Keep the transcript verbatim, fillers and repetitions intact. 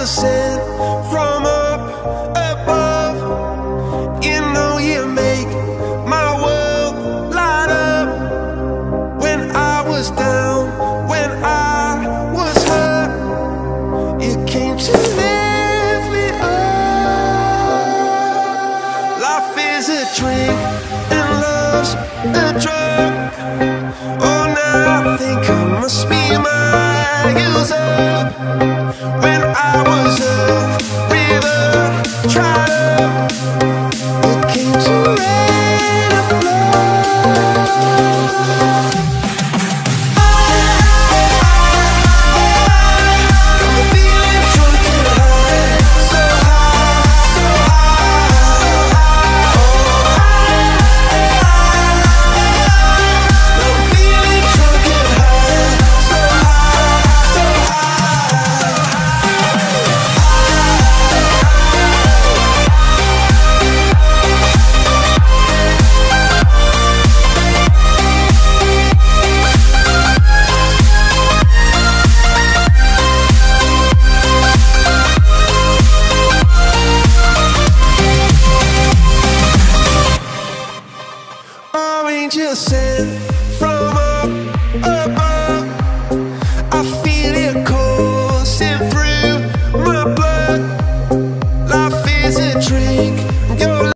sent from up above. You know you make my world light up. When I was down, when I was hurt, you came to lift me up. Life is a drink and love's a drug. Oh, now I think I must be my user. When I was a river dried up, you came to rain and flood. Angel sent from